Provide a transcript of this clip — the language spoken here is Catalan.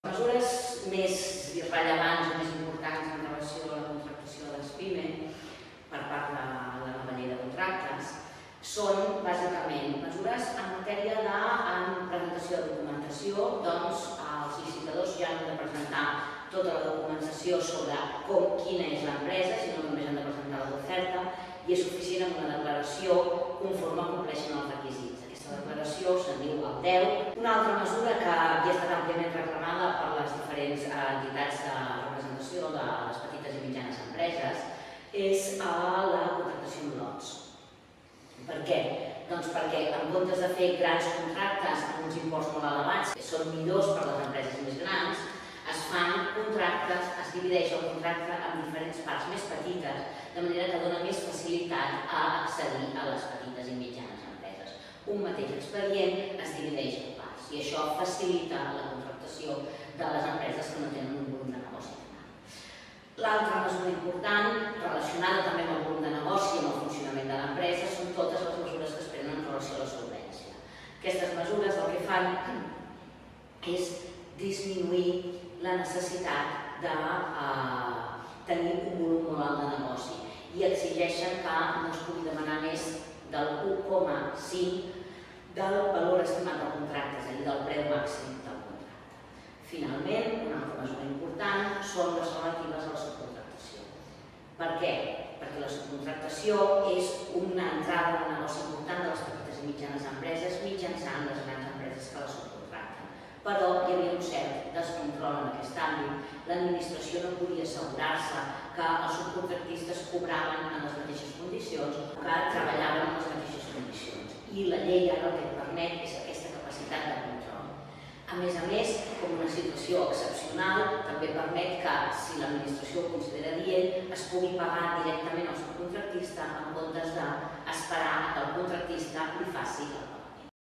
Mesures més rellevants o més importants en relació a la contractació de les PIME per part de la nova llei de contractes són bàsicament mesures en matèria de presentació de documentació. Doncs els licitadors ja han de presentar tota la documentació sobre quina és l'empresa, sinó només han de presentar l'oferta, i és suficient amb una declaració conforme compleixen els requisits. Aquesta declaració se'n diu el DEU. Una altra mesura que ja ha estat àmpliament reclamada per les diferents entitats de representació de les petites i mitjanes empreses és la contractació en lots. Per què? Doncs perquè en comptes de fer grans contractes amb uns imports molt elevats, que són millors per a les empreses més grans, es fan contractes, es divideix el contracte en diferents parts més petites, de manera que dona més facilitat a accedir a les petites i mitjanes empreses. Un mateix expedient es divideix en parts i això facilita la contractació de les empreses que no tenen un volum de negoci tan alt. L'altra mesura important, relacionada també amb el volum de negoci i amb el funcionament de l'empresa, són totes les mesures que es prenen en relació a la solvència. Aquestes mesures el que fan és disminuir la necessitat de tenir un volum molt alt de negoci i exigeixen que no es pugui demanar més del 1,5 del valor estimat del contracte, és a dir, del preu màxim del contracte. Finalment, una altra mesura important són les relatives a la subcontractació. Per què? Perquè la subcontractació és una entrada de negoci important de les petites i mitjanes empreses mitjançant les grans empreses que la subcontracten. Però hi havia un cert descontrol en aquest àmbit. L'administració no podia assegurar-se que els subcontractistes cobraven en les mateixes condicions o que treballaven en les mateixes condicions. I la llei ara el que et permet és aquesta capacitat de control. A més, com una situació excepcional, també permet que, si l'administració ho considera adient, es pugui pagar directament al subcontractista en comptes d'esperar que el contractista li faci el pagament.